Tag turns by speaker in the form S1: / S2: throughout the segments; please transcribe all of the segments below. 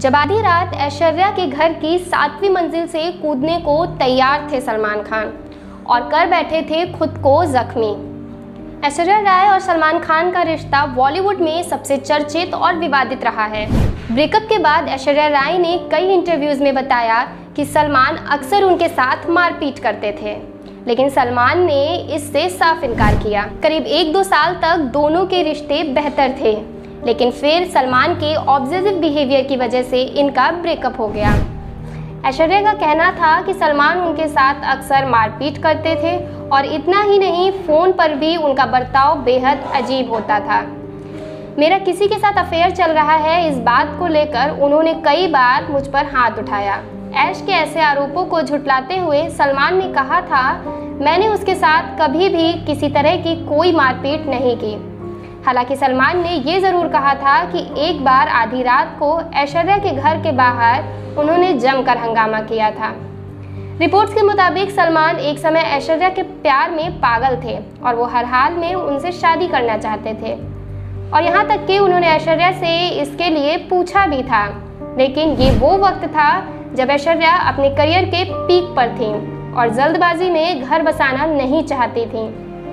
S1: जब आधी रात ऐश्वर्या के घर की 7वीं मंजिल से कूदने को तैयार थे सलमान खान और कर बैठे थे खुद को जख्मी। ऐश्वर्या राय और सलमान खान का रिश्ता बॉलीवुड में सबसे चर्चित और विवादित रहा है। ब्रेकअप के बाद ऐश्वर्या राय ने कई इंटरव्यूज में बताया कि सलमान अक्सर उनके साथ मारपीट करते थे, लेकिन सलमान ने इससे साफ इनकार किया। करीब 1-2 साल तक दोनों के रिश्ते बेहतर थे, लेकिन फिर सलमान के ऑब्सेसिव बिहेवियर की वजह से इनका ब्रेकअप हो गया। ऐश्वर्या का कहना था कि सलमान उनके साथ अक्सर मारपीट करते थे और इतना ही नहीं, फ़ोन पर भी उनका बर्ताव बेहद अजीब होता था। मेरा किसी के साथ अफेयर चल रहा है, इस बात को लेकर उन्होंने कई बार मुझ पर हाथ उठाया। ऐश के ऐसे आरोपों को झुठलाते हुए सलमान ने कहा था, मैंने उसके साथ कभी भी किसी तरह की कोई मारपीट नहीं की। हालांकि सलमान ने ये ज़रूर कहा था कि एक बार आधी रात को ऐश्वर्या के घर के बाहर उन्होंने जमकर हंगामा किया था। रिपोर्ट्स के मुताबिक सलमान एक समय ऐश्वर्या के प्यार में पागल थे और वो हर हाल में उनसे शादी करना चाहते थे, और यहाँ तक कि उन्होंने ऐश्वर्या से इसके लिए पूछा भी था। लेकिन ये वो वक्त था जब ऐश्वर्या अपने करियर के पीक पर थी और जल्दबाजी में घर बसाना नहीं चाहती थी।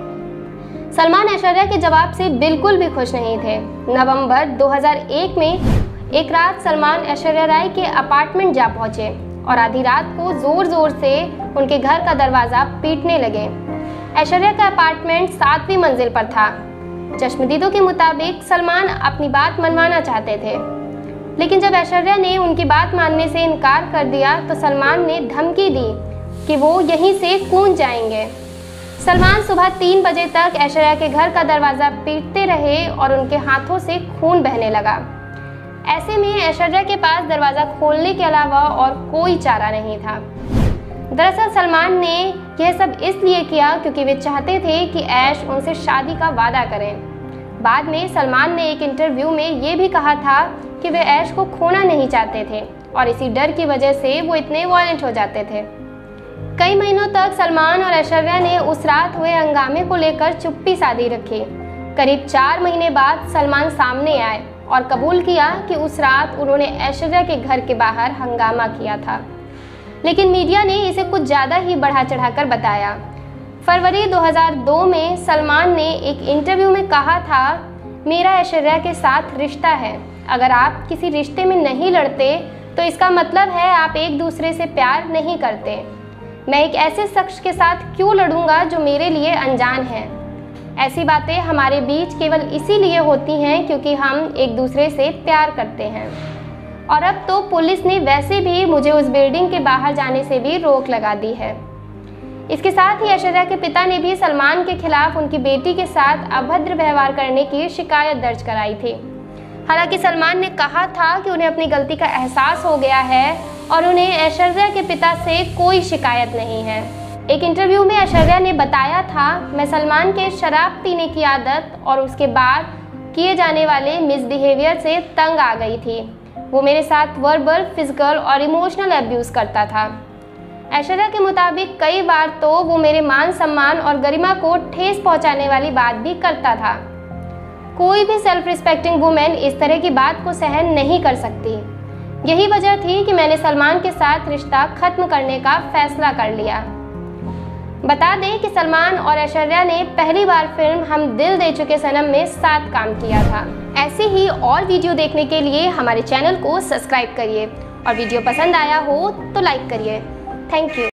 S1: सलमान ऐश्वर्या के जवाब से बिल्कुल भी खुश नहीं थे। नवंबर 2001 में एक रात सलमान ऐश्वर्या राय के अपार्टमेंट जा पहुंचे और आधी रात को जोर जोर से उनके घर का दरवाज़ा पीटने लगे। ऐश्वर्या का अपार्टमेंट 7वीं मंजिल पर था। चश्मदीदों के मुताबिक सलमान अपनी बात मनवाना चाहते थे, लेकिन जब ऐश्वर्या ने उनकी बात मानने से इनकार कर दिया तो सलमान ने धमकी दी कि वो यहीं से कूद जाएंगे। सलमान सुबह 3 बजे तक ऐश्वर्या के घर का दरवाज़ा पीटते रहे और उनके हाथों से खून बहने लगा। ऐसे में ऐश्वर्या के पास दरवाज़ा खोलने के अलावा और कोई चारा नहीं था। दरअसल सलमान ने यह सब इसलिए किया क्योंकि वे चाहते थे कि ऐश उनसे शादी का वादा करें। बाद में सलमान ने एक इंटरव्यू में ये भी कहा था कि वे ऐश को खोना नहीं चाहते थे और इसी डर की वजह से वो इतने वायलेंट हो जाते थे। कई महीनों तक सलमान और ऐश्वर्या ने उस रात हुए हंगामे को लेकर चुप्पी साधी रखी। करीब 4 महीने बाद सलमान सामने आए और कबूल किया कि उस रात उन्होंने ऐश्वर्या के घर के बाहर हंगामा किया था, लेकिन मीडिया ने इसे कुछ ज़्यादा ही बढ़ा चढ़ाकर बताया। फरवरी 2002 में सलमान ने एक इंटरव्यू में कहा था, मेरा ऐश्वर्या के साथ रिश्ता है। अगर आप किसी रिश्ते में नहीं लड़ते तो इसका मतलब है आप एक दूसरे से प्यार नहीं करते। मैं एक ऐसे शख्स के साथ क्यों लड़ूंगा जो मेरे लिए अनजान है। ऐसी बातें हमारे बीच केवल इसीलिए होती हैं क्योंकि हम एक दूसरे से प्यार करते हैं। और अब तो पुलिस ने वैसे भी मुझे उस बिल्डिंग के बाहर जाने से भी रोक लगा दी है। इसके साथ ही ऐश्वर्या के पिता ने भी सलमान के खिलाफ उनकी बेटी के साथ अभद्र व्यवहार करने की शिकायत दर्ज कराई थी। हालांकि सलमान ने कहा था कि उन्हें अपनी गलती का एहसास हो गया है और उन्हें ऐश्वर्या के पिता से कोई शिकायत नहीं है। एक इंटरव्यू में ऐश्वर्या ने बताया था, मैं सलमान के शराब पीने की आदत और उसके बाद किए जाने वाले मिसबिहेवियर से तंग आ गई थी। वो मेरे साथ वर्बल, फिजिकल और इमोशनल अब्यूज़ करता था। ऐश्वर्या के मुताबिक कई बार तो वो मेरे मान सम्मान और गरिमा को ठेस पहुंचाने वाली बात भी करता था। कोई भी सेल्फ रिस्पेक्टिंग वुमेन इस तरह की बात को सहन नहीं कर सकती। यही वजह थी कि मैंने सलमान के साथ रिश्ता खत्म करने का फैसला कर लिया। बता दें कि सलमान और ऐश्वर्या ने पहली बार फिल्म हम दिल दे चुके सनम में साथ काम किया था। ऐसे ही और वीडियो देखने के लिए हमारे चैनल को सब्सक्राइब करिए और वीडियो पसंद आया हो तो लाइक करिए। Thank you.